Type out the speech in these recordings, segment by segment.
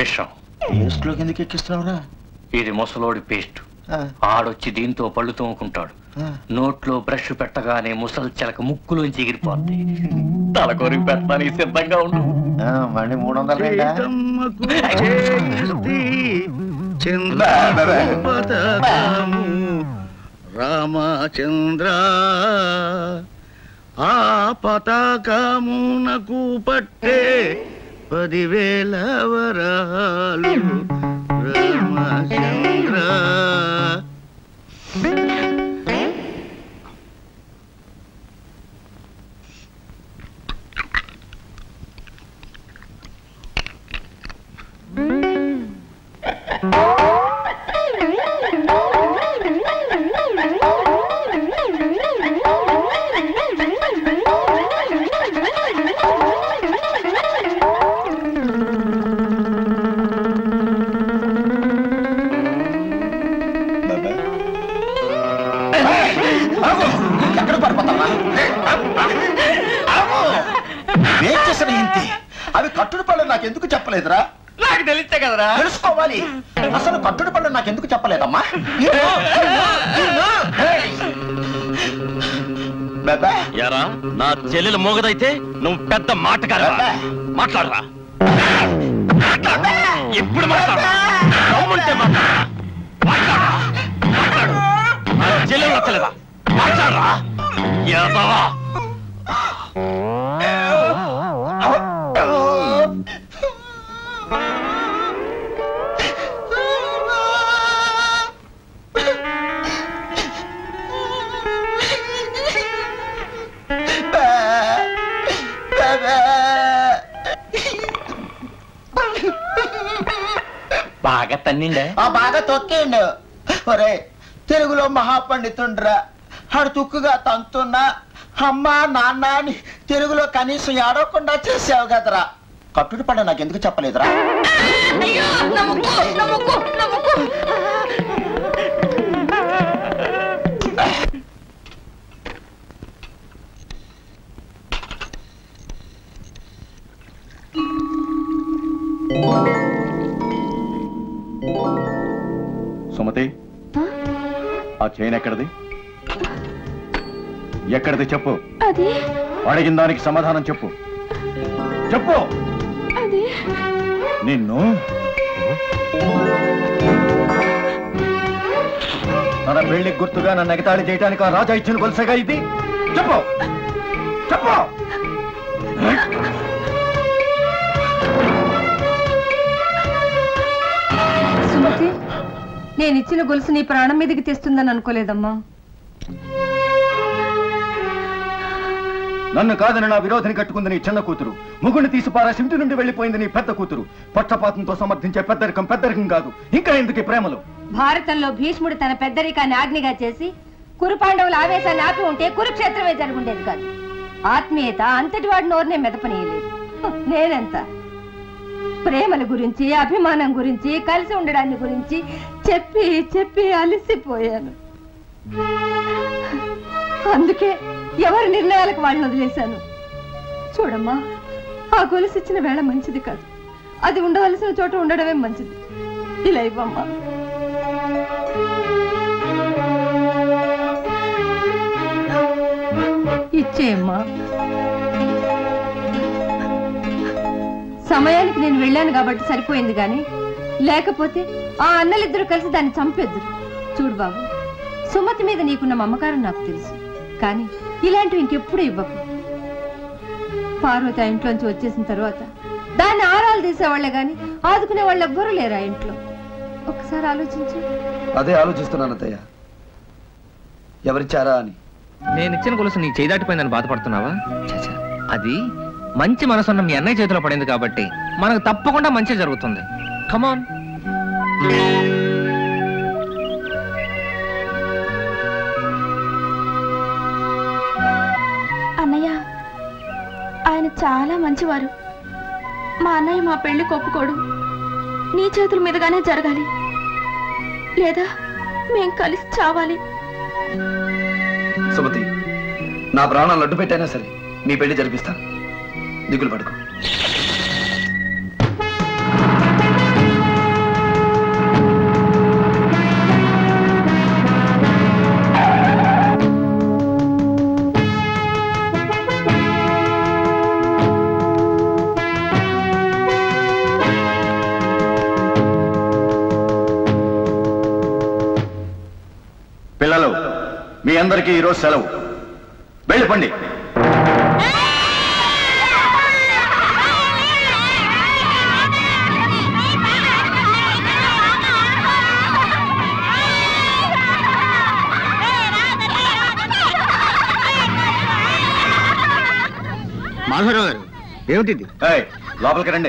విషం. పేస్ట్లోకి ఎందుకు ఎక్కిస్తున్నావురా? ఇది ముసలోడి పేస్ట్. ఆడొచ్చి దీంతో పళ్ళు తోముకుంటాడు. నోట్లో బ్రష్ పెట్టగానే ముసలి చిలక ముక్కులోంచి ఎగిరిపోద్ది. తలకొరికి పెట్టడానికి సిద్ధంగా ఉండు. మళ్ళీ 300 రామచంద్ర ఆ పతాకమునకు పట్టే 10,000 వరాలు రామచంద్ర. అవి కట్టుడు పళ్ళు నాకెందుకు చెప్పలేదురా? నాకు తెలిస్తే కదరా. తెలుసుకోవాలి. అసలు కట్టుడు పళ్ళు నాకెందుకు చెప్పలేదమ్మా? యారా నా చెల్లెలు మోగదైతే నువ్వు పెద్ద మాటగారా? మాట్లాడరా. ఎప్పుడు మాట్లాడరా? మాట్లాడు. నా చెల్లెలు నచ్చలేదా? మాట్లాడరా. బాగా తన్నిండే? బాగా తొక్కిండు. ఒరే తెలుగులో మహాపండితుండ్రా. ఆడు తుక్కుగా తంతున్నా అమ్మా నాన్న అని తెలుగులో కనీసం ఏడవకుండా చేసావు కదరా. కట్టుడు పడ నాకెందుకు చెప్పలేదురా? సుమతి, ఆ చైన్ ఎక్కడిది? ఎక్కడిది చెప్పు. అడిగిన దానికి సమాధానం చెప్పు. చెప్పు. నిన్ను తన పెళ్లికి గుర్తుగా నన్ను ఎగతాళి చేయడానికి ఆ రాజా ఇచ్చిన గొలుసేగా ఇది? చెప్పు చెప్పు. సుమతి, నేనిచ్చిన గొలుసు నీ ప్రాణం మీదకి తెస్తుందని అనుకోలేదమ్మా. నన్ను కాదని నా విరోధిని కట్టుకుంది నీ చిన్న కూతురు. ముగ్గుని తీసి పారేసి ఇంటి నుండి వెళ్లిపోయింది నీ పెద్ద కూతురు. పక్షపాతంతో సమర్థించే పెద్దరికం కాదు. ఇంకా ఎందుకు ప్రేమలు? భారతంలో భీష్ముడు తన పెద్దరికాన్ని ఆజ్ఞగా చేసి కురుపాండవుల ఆవేశాన్ని ఆపి ఉంటే కురుక్షేత్రమే జరుగుండేది కాదు. ఆత్మీయత అంతటి వాడి నోరునే మెదపనీయలేదు. నేనెంత ప్రేమల గురించి, అభిమానం గురించి, కలిసి ఉండడాన్ని గురించి చెప్పి చెప్పి అలసిపోయాను. అందుకే ఎవరి నిర్ణయాలకు వాళ్ళని వదిలేశాను. చూడమ్మా, ఆ గొలుసు ఇచ్చిన వేళ మంచిది కాదు. అది ఉండవలసిన చోట ఉండడమే మంచిది. ఇలా ఇవ్వమ్మా. ఇచ్చేయమ్మా. సమయానికి నేను వెళ్ళాను కాబట్టి సరిపోయింది గాని లేకపోతే ఆ అన్నలిద్దరూ కలిసి దాన్ని చంపేద్దురు. చూడు బాబు, సుమతి మీద నీకున్న మమకారం నాకు తెలుసు, కానీ ఇలాంటివి ఇంకెప్పుడు ఇవ్వకు. పార్వతి ఆ ఇంట్లోంచి వచ్చేసిన తర్వాత దాన్ని ఆరాలు తీసేవాళ్లే గాని ఆదుకునే వాళ్ళు ఎవ్వరూ లేరు ఆ ఇంట్లో. ఒక్కసారి ఆలోచించు. అదే ఆలోచిస్తున్నాను అత్తయ్య, ఎవరిచ్చారా అని. నేనిచ్చిన గొలుసు నీ చేయి దాటిపోయిందని బాధపడుతున్నావా? అది మంచి మనసున్న మీ అన్నయ్య చేతిలో పడింది కాబట్టి మనకు తప్పకుండా మంచి జరుగుతుంది. కమాన్. అన్నయ్య, ఆయన చాలా మంచివారు. మా అన్నయ్య మా పెళ్లి ఒప్పుకోడు. నీ చేతుల మీదుగానే జరగాలి, లేదా మేం కలిసి చావాలి. సుమతి, నా ప్రాణాలు అడ్డు పెట్టైనా సరే మీ పెళ్లి జరిపిస్తాను. దిగులు పడుకో. పిల్లలు, మీ అందరికీ ఈరోజు సెలవు. వెళ్ళిపోండి. మాధవరావు గారు, ఏమిటిది? లోపలికి రండి.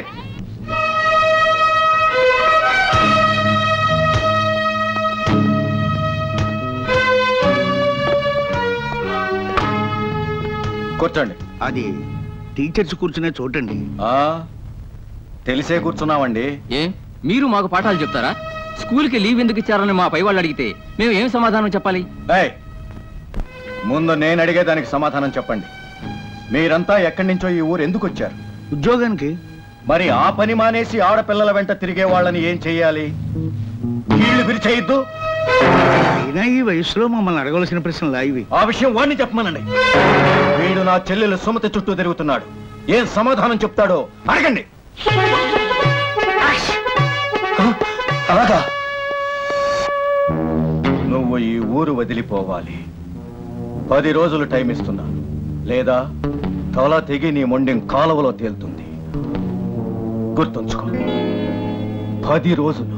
కూర్చోండి. అది టీచర్స్ కూర్చునే చోటండి. తెలిసే కూర్చున్నామండి. మీరు మాకు పాఠాలు చెప్తారా? స్కూల్కి లీవ్ ఎందుకు ఇచ్చారని మా పై వాళ్ళు అడిగితే మేము ఏం సమాధానం చెప్పాలి? ముందు నేను అడిగేదానికి సమాధానం చెప్పండి. మీరంతా ఎక్కడి నుంచో ఈ ఊరు ఎందుకు వచ్చారు? ఉద్యోగానికి. మరి ఆ పని మానేసి ఆడపిల్లల వెంట తిరిగే వాళ్ళని ఏం చెయ్యాలి? కీళ్లు విరిచేయద్దు. అయినా ఈ వయసులో మమ్మల్ని అడగవలసిన ప్రశ్నలు ఇవి. ఆ విషయం వాడిని చెప్పమనండి. వీడు నా చెల్లెలు సుమతి చుట్టూ తిరుగుతున్నాడు. ఏం సమాధానం చెప్తాడో అడగండి. అలాగా? నువ్వు ఈ ఊరు వదిలిపోవాలి. 10 రోజులు టైం ఇస్తున్నాను, లేదా తల తెగి నీ మొండెం కాలువలో తేలుతుంది. గుర్తుంచుకో, 10 రోజులు.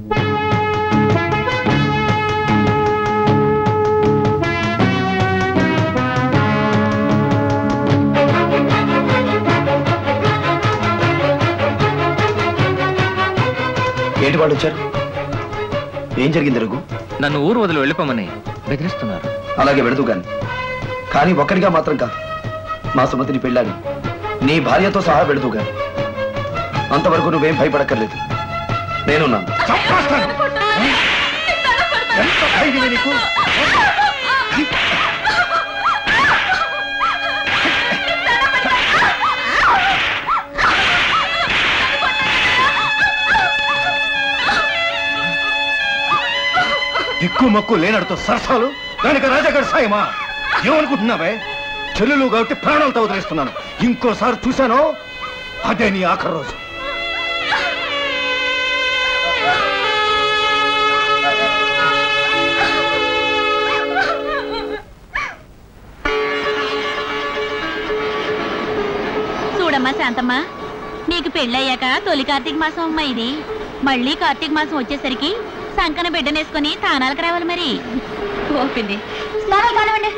ఏంటి వాళ్ళు వచ్చారు? ఏం జరిగింది రఘు? నన్ను ఊరు వదిలి వెళ్ళిపోమని బెదిరిస్తున్నారు. అలాగే వెళదు గాని, కానీ ఒక్కడిగా మాత్రం కాదు. మా సుమతిని పెళ్ళాలి, నీ భార్యతో సహా వెళదు గాని. అంతవరకు నువ్వేం భయపడక్కర్లేదు, నేనున్నాను. దిక్కు మక్కు లేనడుతో సరసాలు, దానికి రాజాగారి సాయమా? ఏమనుకుంటున్నావే? చెల్లెలు కాబట్టి ప్రాణాలతో వదిలేస్తున్నాను. ఇంకోసారి చూశానో అదే నీ ఆఖరి రోజు. చూడమ్మా శాంతమ్మా, నీకు పెళ్ళయ్యాక తొలి కార్తీక మాసం అమ్మా ఇది. మళ్ళీ కార్తీక మాసం వచ్చేసరికి సంకన బిడ్డనేసుకుని తానాలకు రావాలి. మరి ఓపింది స్నానాలు కానివ్వండి.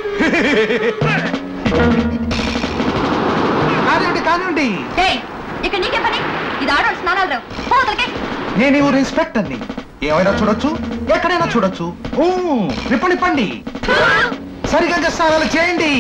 కానివ్వండి. ఇక్కడ నీకే పని? ఇది ఆడవాళ్ళు స్నానాలు రావు. నేను ఈ ఊరు ఇన్స్పెక్టర్ని. ఏమైనా చూడొచ్చు, ఎక్కడైనా చూడొచ్చు. నిప్పండి. సరిగ్గా స్నానాలు చేయండి.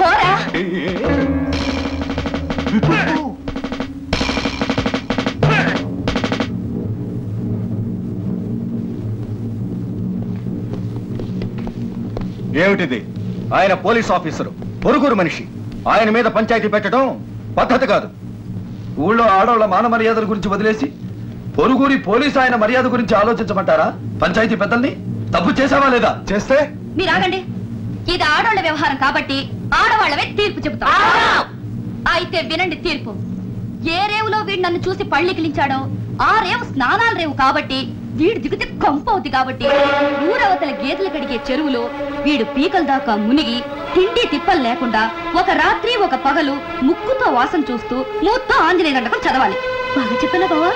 ఏమిటిది? ఆయన పోలీస్ ఆఫీసరు, పొరుగురు మనిషి. ఆయన మీద పంచాయతీ పెట్టడం పద్ధతి కాదు. ఊళ్ళో ఆడవాళ్ళ మాన మర్యాదల గురించి వదిలేసి పొరుగురి పోలీసు ఆయన మర్యాద గురించి ఆలోచించమంటారా? పంచాయతీ పెద్దల్ని తప్పు చేసావా లేదా? చేస్తే మీరు ఆగండి. ఇది ఆడవాళ్ళ వ్యవహారం కాబట్టి ఆడవాళ్ళవే తీర్పు చెబుతాం. అయితే వినండి తీర్పు. ఏ రేవులో వీడు నన్ను చూసి పళ్ళికిలించాడో ఆ రేవు స్నానాల రేవు కాబట్టి వీడు దిగితే కంపవుద్ది కాబట్టి ఊరవతల గేదెలు కడిగే చెరువులో వీడు పీకల దాకా మునిగి తిండి తిప్పలు లేకుండా ఒక రాత్రి ఒక పగలు ముక్కుతో వాసన చూస్తూ మూత్తో ఆంజనేయ దండకం చదవాలి. బాగా చెప్పానా బావా?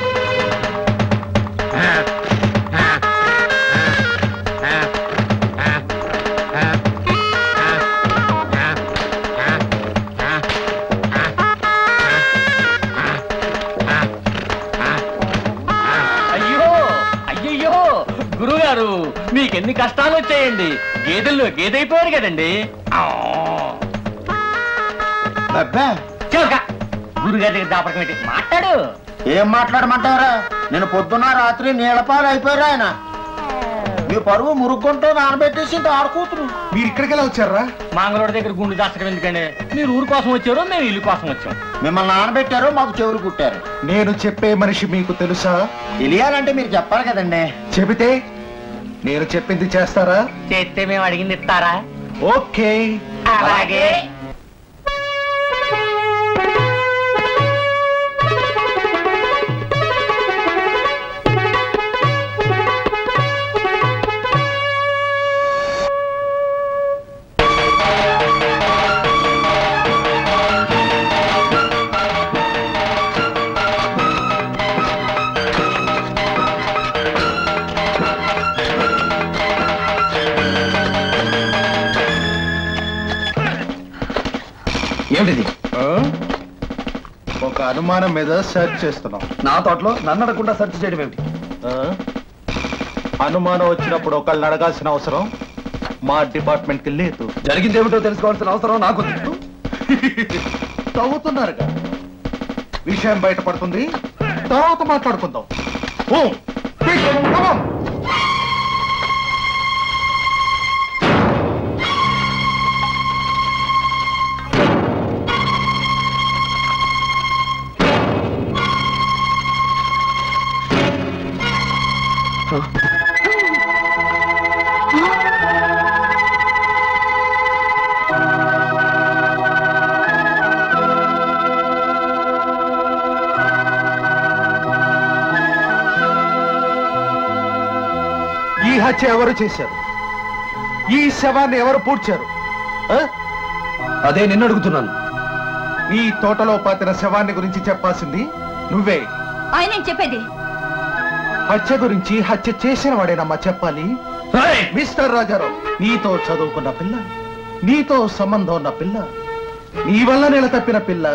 గురుగారు, మీకెన్ని కష్టాలు వచ్చాయండి. గేదెల్లో గేదైపోయారు కదండి. గురుగారి దగ్గర దాపడకం ఏంటి? మాట్లాడు. ఏం మాట్లాడమంటారా? నేను పొద్దున్న రాత్రి నీళ్ళపాలు అయిపోయారు. ఆయన మీ పరువు మురుగుంటూ నానబెట్టేసి ఆడుకూతురు. మీరు ఇక్కడికి ఎలా వచ్చారా? మంగళూరు దగ్గర గుండు దాచడం ఎందుకండి? మీరు ఊరు కోసం వచ్చారో మేము ఇల్లు కోసం వచ్చాం. మిమ్మల్ని నానబెట్టారు, మాకు చెవులు కుట్టారు. నేను చెప్పే మనిషి మీకు తెలుసా? తెలియాలంటే మీరు చెప్పాలి కదండి. చెబితే నేను చెప్పింది చేస్తారా? చేస్తే మేము అడిగింది ఇస్తారా? ఓకే, అలాగే. ఏమిటిది? ఒక అనుమానం మీద సెర్చ్ చేస్తున్నాం. నా తోటలో నన్ను అడగకుండా సెర్చ్ చేయడం ఏమిటి? అనుమానం వచ్చినప్పుడు ఒకళ్ళని అడగాల్సిన అవసరం మా డిపార్ట్మెంట్ కి లేదు. జరిగింది ఏమిటో తెలుసుకోవాల్సిన అవసరం నాకు. తవ్వుతున్నారుగా, విషయం బయటపడుతుంది, తర్వాత మాట్లాడుకుందాం. ఓ ఈ హత్య ఎవరు చేశారు? ఈ శవాన్ని ఎవరు పూడ్చారు? అదే నిన్ను అడుగుతున్నాను. నీ తోటలో పాతిన శవాన్ని గురించి చెప్పాల్సింది నువ్వే. ఆయన చెప్పేది హత్య గురించి హత్య చేసిన వాడేనమ్మా చెప్పాలి. మిస్టర్ రాజారావు, నీతో చదువుకున్న పిల్ల, నీతో సంబంధం ఉన్న పిల్ల, నీ వల్ల నెల తప్పిన పిల్ల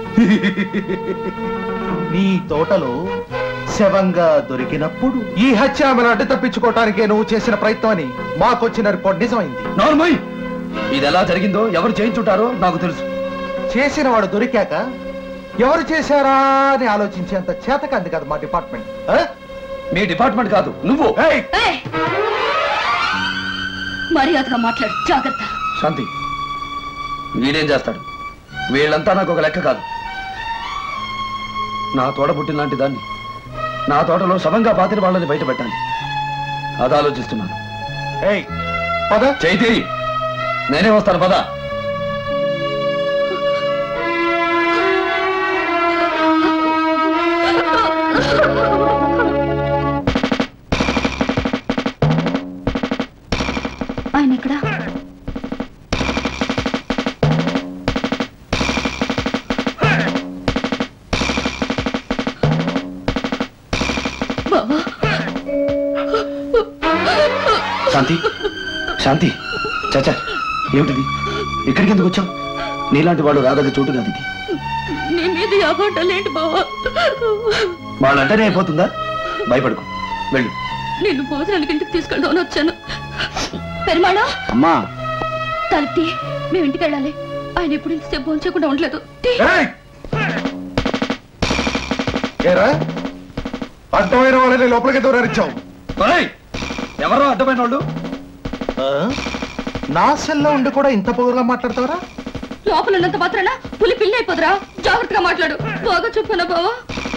నీ తోటలో శవంగా దొరికినప్పుడు ఈ హత్య ఆమెను అడ్డు తప్పించుకోవటానికే నువ్వు చేసిన ప్రయత్నం అని మాకొచ్చిన రిపోర్ట్ నిజమైంది. నార్మల్, ఇది ఎలా జరిగిందో ఎవరు చేయించుంటారో నాకు తెలుసు. చేసిన వాడు దొరికాక ఎవరు చేశారా అని ఆలోచించేంత చేతకంది కదా మా డిపార్ట్మెంట్. మీ డిపార్ట్మెంట్ కాదు, నువ్వు. మర్యాదగా మాట్లాడు, జాగ్రత్త. శాంతి, వీడేం చేస్తాడు? వీళ్ళంతా నాకు ఒక లెక్క కాదు. నా తోట పుట్టిన లాంటి దాన్ని నా తోటలో శవంగా పాతిన వాళ్ళని బయట పెట్టాలి, అది ఆలోచిస్తున్నాను. పద చైతి, నేనే వస్తాను, పద. ఆయన ఎక్కడ? శాంతి, శాంతి, చాచా, ఏమిటిది? ఇక్కడికి ఎందుకు వచ్చావు? నీలాంటి వాడు రాదగ్గ చోటు కాదు ఇది. నీ మీద యాభంటలేంటి బావా? వాళ్ళంటేనే అయిపోతుందా? భయపడుకో, వెళ్ళు. నిన్ను భోజనానికి ఇంటికి తీసుకెళ్దామని వచ్చాను. పెరుమాళ అమ్మా, తలుపుతి, మేము ఇంటికి వెళ్ళాలి. ఆయన ఎప్పుడు ఇంతసేపు భోజనం చేయకుండా ఉండలేదు. అడ్డమైన వాళ్ళని లోపలికి దూరారిచ్చావు. ఎవరో అడ్డమైన వాళ్ళు? నా సెల్లో ఉండి కూడా ఇంత పొగరుగా మాట్లాడతావరా? లోపల ఉన్నంత మాత్రాన పులి పిల్లి అయిపోదురా. జాగ్రత్తగా మాట్లాడు. బాగా చెప్పానా బావా?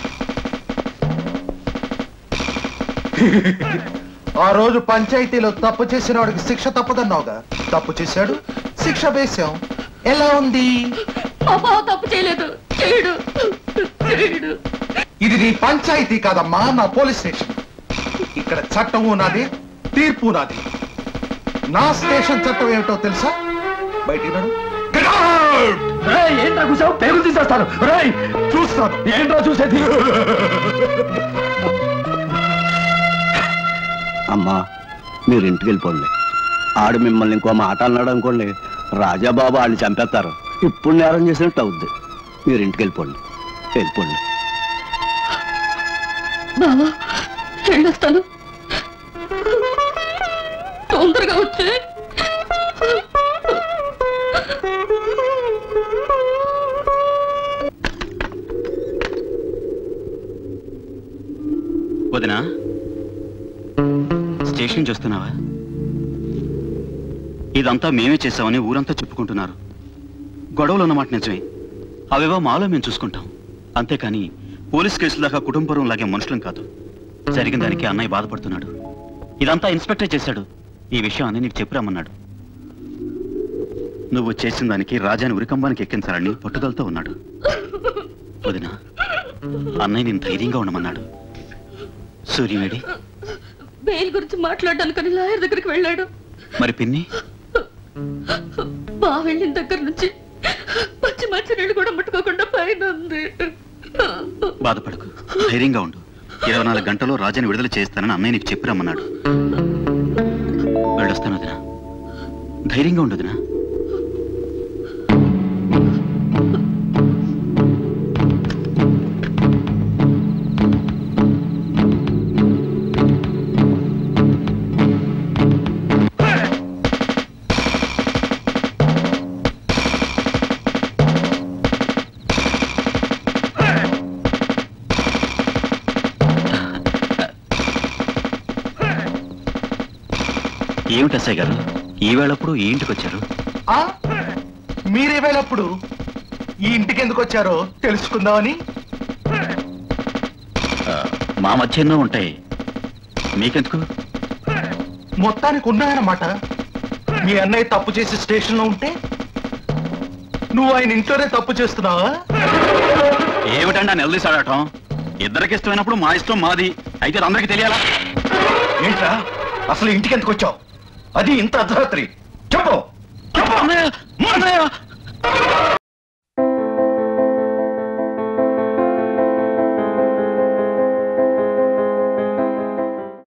ఆ రోజు పంచాయతీలో తప్పు చేసిన వాడికి శిక్ష తప్పదన్నావుగా. తప్పు చేశాడు, శిక్ష వేశాం. ఎలా ఉంది? మా బావ తప్పు చేయలేదు, చేయడు. ఇది నీ పంచాయతీ కాదమ్మా, నా పోలీస్ స్టేషన్. ఇక్కడ చట్టము నాది, తీర్పు నాది. నా స్టేషన్ చట్టం ఏమిటో తెలుసా? బయటికి నడు. ఏంట్రా కూర్చోవు? పేగులు తీసేస్తాను. చూస్తాను. ఏంట్రా చూసేది? అమ్మా, మీరు ఇంటికి వెళ్ళిపోండి. ఆడు మిమ్మల్ని ఇంకో మాట అన్నాడు అనుకోండి, రాజాబాబు ఆడిని చంపేస్తారు. ఇప్పుడు నేరం చేసినట్టు అవుద్ది. మీరు ఇంటికి వెళ్ళిపోండి, వెళ్ళిపోండి. బావా, వెళ్ళొస్తాను. తొందరగా వచ్చే. వదినా, స్టేషన్ చూస్తున్నావా? ఇదంతా మేమే చేశామని ఊరంతా చెప్పుకుంటున్నారు. గొడవలు ఉన్నమాట నిజమే, అవేవో మాలో మేము చూసుకుంటాం. అంతేకాని పోలీస్ కేసుల దాకా కుటుంబం లాగే మనుషులం కాదు. జరిగిన దానికి అన్నయ్య బాధపడుతున్నాడు. ఇదంతా ఇన్స్పెక్టర్ చేశాడు. ఈ విషయం అన్నయ్య నీకు చెప్పిరమ్మన్నాడు. నువ్వు చేసిన దానికి రాజాని ఉరికంబానికి ఎక్కించాలని పట్టుదలతో ఉన్నాడు. వదినా, అన్నయ్య నేను ధైర్యంగా ఉండమన్నాడు. సూర్యవేడి బెయిల్ గురించి మాట్లాడడానికని లాయర్ దగ్గరికి వెళ్ళాడు. మరి పిన్ని? బా వెళ్ళిన దగ్గర నుంచి మంచి మంచి నీళ్ళు కూడా ముట్టుకోకుండా పైన ఉంది. బాధపడకు, ధైర్యంగా ఉండు. 24 గంటల్లో రాజాని విడుదల చేస్తానని అన్నయ్య నీకు చెప్పిరమ్మన్నాడు. వెళ్ళొస్తాను వదినా, ధైర్యంగా ఉండు వదినా. ఏమిటి ఎస్ఐ గారు ఈ వేళప్పుడు ఈ ఇంటికి వచ్చారు? మీరే వేళప్పుడు ఈ ఇంటికి ఎందుకు వచ్చారో తెలుసుకుందామని. మా మధ్య ఎన్నో ఉంటాయి, మీకెందుకు? మొత్తానికి ఉన్నాయన్నమాట. మీ అన్నయ్య తప్పు చేసి స్టేషన్లో ఉంటే నువ్వు ఆయన ఇంట్లోనే తప్పు చేస్తున్నావా? ఏమిటండి ఆ నిలదీసాడటం? ఇద్దరికి ఇష్టమైనప్పుడు మా ఇష్టం మాది, అయితే అందరికీ తెలియాలా? ఏంట్రా అసలు ఇంటికి ఎందుకు వచ్చావు? అది ఇంత అర్ధరాత్రి చెప్పు. అన్నయ్య